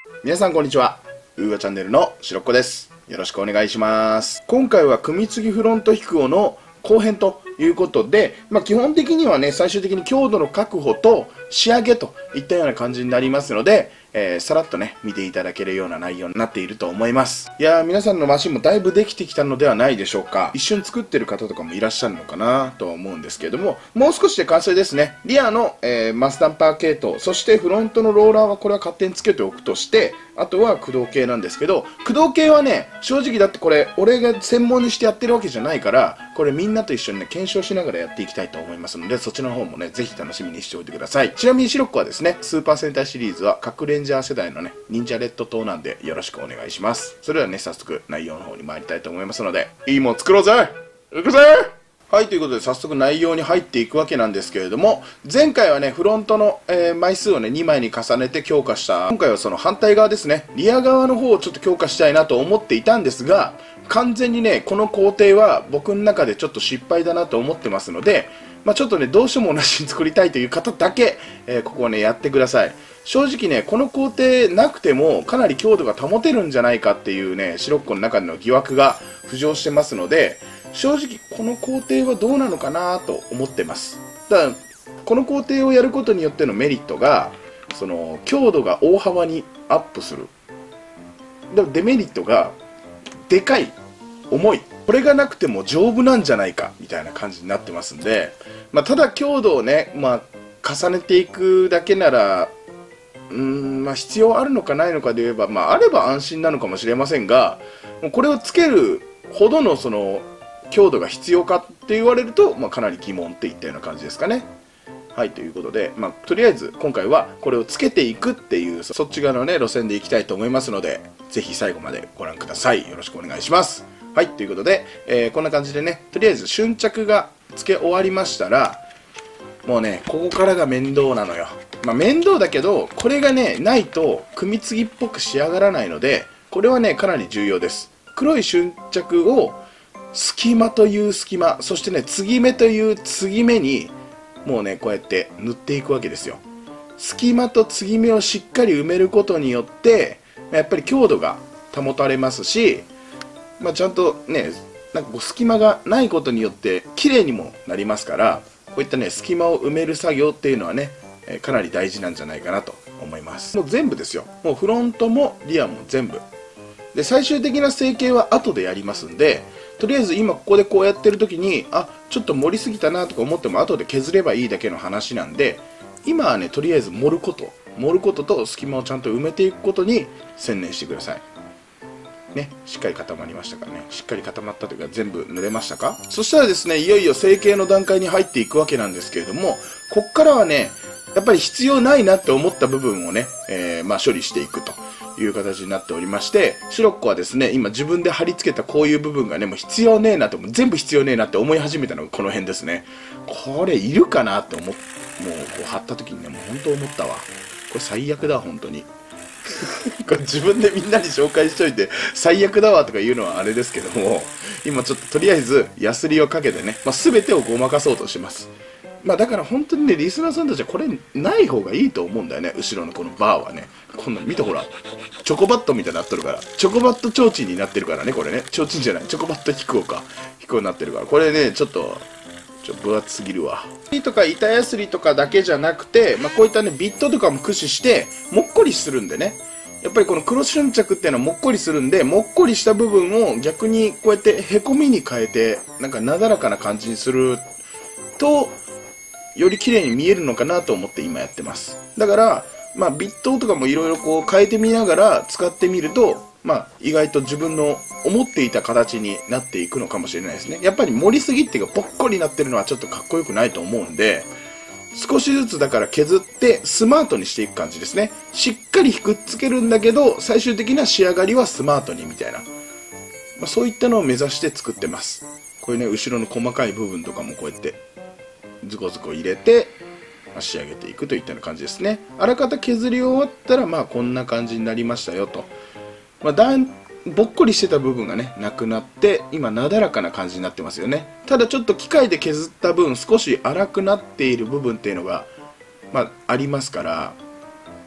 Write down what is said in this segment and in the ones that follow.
皆さんこんにちは。ウーアチャンネルのしろっこです。よろしくお願いします。今回は組み継ぎフロント引くの後編ということで、基本的にはね、最終的に強度の確保と仕上げといったような感じになりますので、さらっとね、見ていただけるような内容になっていると思います。いやー、皆さんのマシンもだいぶできてきたのではないでしょうか。一緒に作ってる方とかもいらっしゃるのかなとは思うんですけれども、もう少しで完成ですね。リアの、マスダンパー系統、そしてフロントのローラーはこれは勝手につけておくとして、あとは駆動系なんですけど、駆動系はね、正直だってこれ、俺が専門にしてやってるわけじゃないから、これみんなと一緒にね、検証しながらやっていきたいと思いますので、そっちの方もね、ぜひ楽しみにしておいてください。ちなみにシロッコはですね、スーパー戦隊シリーズは各レンジャー世代のね、忍者レッド島なんでよろしくお願いします。それではね、早速内容の方に参りたいと思いますので、いいもん作ろうぜ、行くぜ。はい、ということで早速内容に入っていくわけなんですけれども、前回はね、フロントの、枚数をね、2枚に重ねて強化した。今回はその反対側ですね、リア側の方をちょっと強化したいなと思っていたんですが、完全にね、この工程は僕の中でちょっと失敗だなと思ってますので、ちょっとね、どうしても同じに作りたいという方だけ、ここをね、やってください。正直ね、この工程なくてもかなり強度が保てるんじゃないかっていうね、シロッコの中での疑惑が浮上してますので、正直この工程はどうなのかなと思ってます。ただ、この工程をやることによってのメリットが、その強度が大幅にアップする。でもデメリットが、でかい、重い。これがなくても丈夫なんじゃないかみたいな感じになってますんで、ただ強度をね、重ねていくだけなら、必要あるのかないのかで言えば、あれば安心なのかもしれませんが、もうこれをつけるほどのその強度が必要かって言われると、かなり疑問っていったような感じですかね。はい、ということで、とりあえず今回はこれをつけていくっていう、そっち側のね、路線でいきたいと思いますので、ぜひ最後までご覧ください。よろしくお願いします。はい、ということで、こんな感じでね、とりあえず瞬着が付け終わりましたら、もうね、ここからが面倒なのよ。面倒だけど、これがね、ないと組み継ぎっぽく仕上がらないので、これはね、かなり重要です。黒い瞬着を隙間という隙間、そしてね、継ぎ目という継ぎ目にもうね、こうやって塗っていくわけですよ。隙間と継ぎ目をしっかり埋めることによって、やっぱり強度が保たれますし、ちゃんとね、なんかこう隙間がないことによって綺麗にもなりますから、こういったね、隙間を埋める作業っていうのはね、かなり大事なんじゃないかなと思います。もう全部ですよ。もうフロントもリアも全部。で、最終的な成形は後でやりますんで、とりあえず今ここでこうやってる時に、ちょっと盛りすぎたなとか思っても後で削ればいいだけの話なんで、今はね、とりあえず盛ることと隙間をちゃんと埋めていくことに専念してください。ね、しっかり固まりましたからね。しっかり固まったというか全部塗れましたか？そしたらですね、いよいよ成形の段階に入っていくわけなんですけれども、こっからはね、やっぱり必要ないなって思った部分をね、処理していくという形になっておりまして、シロッコはですね、今自分で貼り付けたこういう部分がね、もう必要ねえなと、全部必要ねえなって思い始めたのがこの辺ですね。これいるかなってもうこう貼った時にね、もう本当思ったわ。これ最悪だ、本当に。これ自分でみんなに紹介しといて最悪だわとか言うのはあれですけども、今ちょっととりあえずヤスリをかけてね、全てをごまかそうとしてます。だから本当にね、リスナーさんたちはこれない方がいいと思うんだよね。後ろのこのバーはね、こんな見てほら、チョコバットみたいになっとるから、チョコバット提灯になってるからね、これね、提灯じゃない、チョコバット飛行になってるから、これね、ちょっと分厚すぎるわ。とか板やすりとかだけじゃなくて、こういったね、ビットとかも駆使してもっこりするんでね、やっぱりこの黒瞬着っていうのはもっこりするんで、もっこりした部分を逆にこうやってへこみに変えて、なんかなだらかな感じにするとより綺麗に見えるのかなと思って今やってます。だからビットとかもいろいろこう変えてみながら使ってみると、意外と自分の思っていた形になっていくのかもしれないですね。やっぱり盛りすぎっていうかぽっこりになってるのはちょっとかっこよくないと思うんで、少しずつだから削ってスマートにしていく感じですね。しっかりくっつけるんだけど、最終的な仕上がりはスマートにみたいな。そういったのを目指して作ってます。こういうね、後ろの細かい部分とかもこうやってズコズコ入れて、仕上げていくといったような感じですね。あらかた削り終わったら、こんな感じになりましたよと。ぼっこりしてた部分がね、なくなって、今なだらかな感じになってますよね。ただちょっと機械で削った分、少し粗くなっている部分っていうのが、ありますから、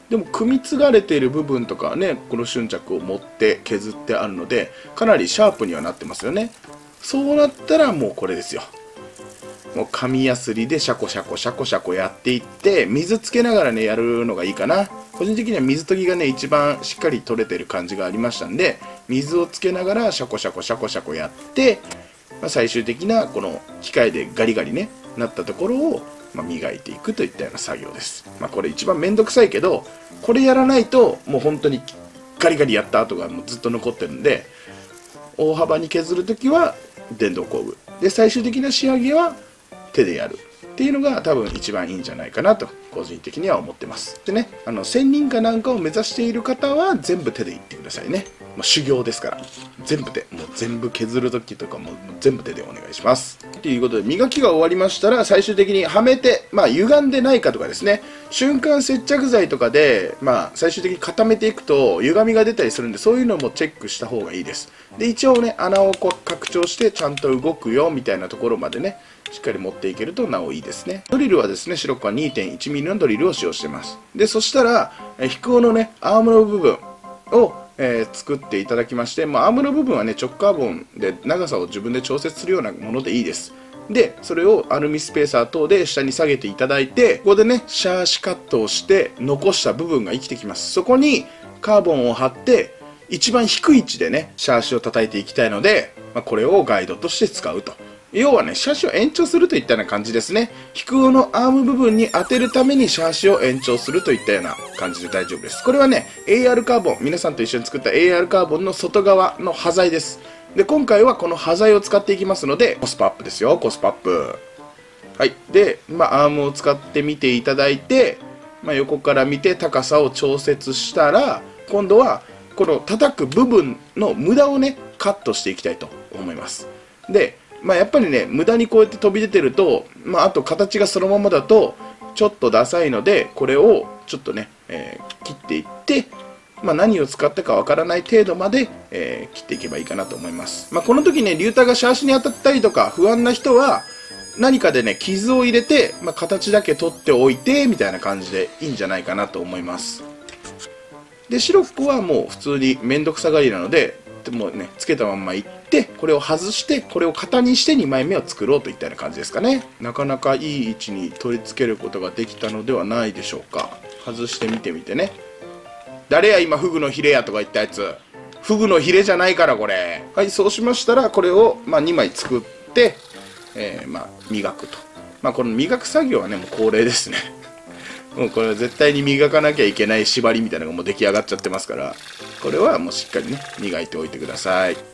でも組み継がれている部分とかはね、この瞬着を持って削ってあるのでかなりシャープにはなってますよね。そうなったらもうこれですよ。もう紙やすりでシャコシャコシャコシャコやっていって、水つけながらねやるのがいいかな。個人的には水研ぎがね一番しっかり取れてる感じがありましたんで、水をつけながらシャコシャコシャコシャコやって、最終的なこの機械でガリガリねなったところを磨いていくといったような作業です。これ一番めんどくさいけど、これやらないともう本当にガリガリやった跡がもうずっと残ってるんで、大幅に削るときは電動工具で、最終的な仕上げは手でやるっていうのが多分一番いいんじゃないかなと個人的には思ってます。でね、専任かなんかを目指している方は全部手でいってくださいね。修行ですから、全部でもう全部削る時とかも全部手でお願いします。ということで磨きが終わりましたら、最終的にはめて、歪んでないかとかですね、瞬間接着剤とかで、最終的に固めていくと歪みが出たりするんで、そういうのもチェックした方がいいです。で一応ね、穴を拡張してちゃんと動くよみたいなところまでねしっかり持っていけるとなおいいですね。ドリルはですね、シロッコは 2.1mm のドリルを使用してます。でそしたら飛行のねアームの部分を作っていただきまして、アームの部分はね直カーボンで長さを自分で調節するようなものでいいです。でそれをアルミスペーサー等で下に下げていただいて、ここでねシャーシカットをして残した部分が生きてきます。そこにカーボンを貼って一番低い位置でねシャーシを叩いていきたいので、これをガイドとして使うと。要はねシャーシを延長するといったような感じですね。飛空のアーム部分に当てるためにシャーシを延長するといったような感じで大丈夫です。これはね AR カーボン、皆さんと一緒に作った AR カーボンの外側の端材です。で今回はこの端材を使っていきますのでコスパアップですよ、コスパアップ。はい。でアームを使ってみていただいて、横から見て高さを調節したら、今度はこの叩く部分の無駄をねカットしていきたいと思います。でやっぱりね無駄にこうやって飛び出てると、あと形がそのままだとちょっとダサいので、これをちょっとね、切っていって、何を使ったかわからない程度まで、切っていけばいいかなと思います。この時ねリューターがシャーシに当たったりとか不安な人は何かでね傷を入れて、形だけ取っておいてみたいな感じでいいんじゃないかなと思います。でシロッコはもう普通に面倒くさがりなので、もうねつけたまんまいって、これを外してこれを型にして2枚目を作ろうといったような感じですかね。なかなかいい位置に取り付けることができたのではないでしょうか。外してみてみてね。誰や今フグのヒレやとか言ったやつ、フグのヒレじゃないからこれ。はい、そうしましたらこれを2枚作って、磨くと。この磨く作業はねもう恒例ですね。もうこれは絶対に磨かなきゃいけない縛りみたいなのがもう出来上がっちゃってますから、これはもうしっかりね磨いておいてください。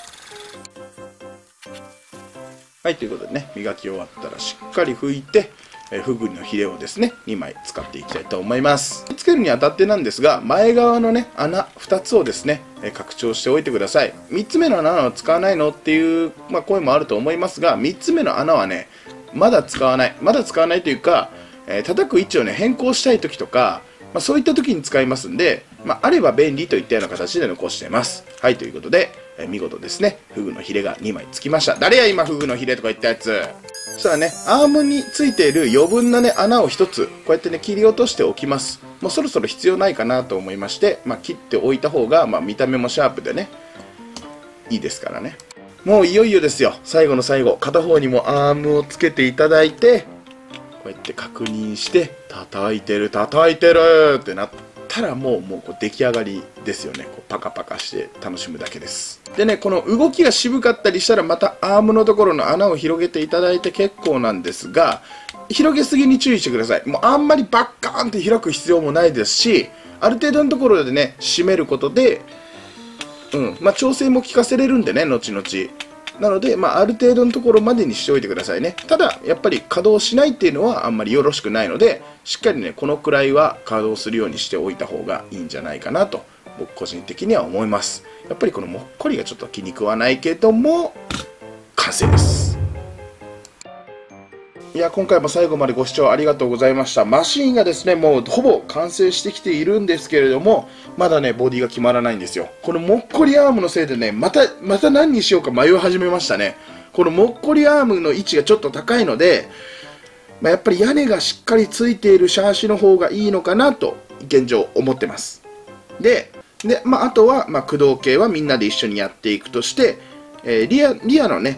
はい、ということでね磨き終わったらしっかり拭いて、フグのヒレをですね2枚使っていきたいと思います。つけるにあたってなんですが、前側のね穴2つをですね拡張しておいてください。3つ目の穴を使わないのっていう、声もあると思いますが、3つ目の穴はねまだ使わないというか、叩く位置をね変更したい時とか、そういった時に使いますんで、あれば便利といったような形で残しています。はい、ということで、見事ですねフグのヒレが2枚つきました。誰や今フグのヒレとか言ったやつ。そしたらねアームについている余分なね穴を1つこうやってね切り落としておきます。もうそろそろ必要ないかなと思いまして、切っておいた方が、見た目もシャープでねいいですからね。もういよいよですよ、最後の最後。片方にもアームをつけていただいて、こうやって確認して叩いてるってなったらもうこう出来上がりですよね。こうパカパカして楽しむだけです。でねこの動きが渋かったりしたらまたアームのところの穴を広げていただいて結構なんですが、広げすぎに注意してください。もうあんまりバッカーンって開く必要もないですし、ある程度のところでね締めることで調整も効かせれるんでね後々。なので、ある程度のところまでにしておいてくださいね。ただ、やっぱり稼働しないっていうのはあんまりよろしくないので、しっかりね、このくらいは稼働するようにしておいた方がいいんじゃないかなと、僕個人的には思います。やっぱりこのもっこりがちょっと気に食わないけども、完成です。いや、今回も最後までご視聴ありがとうございました。マシンがですね、もうほぼ完成してきているんですけれども、まだね、ボディが決まらないんですよ。このもっこりアームのせいでね、また何にしようか迷い始めましたね。このもっこりアームの位置がちょっと高いので、やっぱり屋根がしっかりついているシャーシの方がいいのかなと現状思ってます。で、あとは、駆動系はみんなで一緒にやっていくとして、リアのね、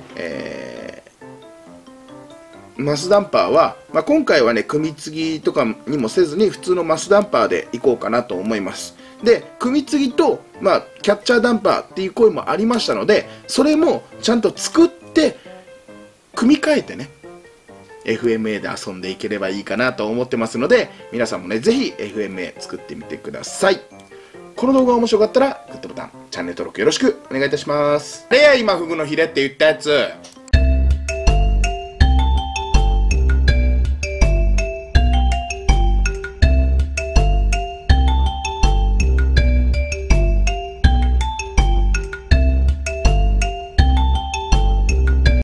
マスダンパーは、今回はね、組み継ぎとかにもせずに、普通のマスダンパーでいこうかなと思います。で、組み継ぎと、キャッチャーダンパーっていう声もありましたので、それもちゃんと作って、組み替えてね、FMA で遊んでいければいいかなと思ってますので、皆さんもね、ぜひ FMA 作ってみてください。この動画が面白かったら、グッドボタン、チャンネル登録よろしくお願いいたします。で、今フグのヒレって言ったやつ、